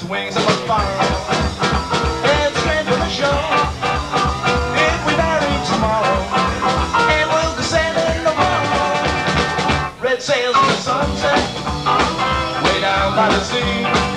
wings of a fire. It's straight for the show. If we marry tomorrow, and we'll descend in the water. Red sails in the sunset, way down by the sea.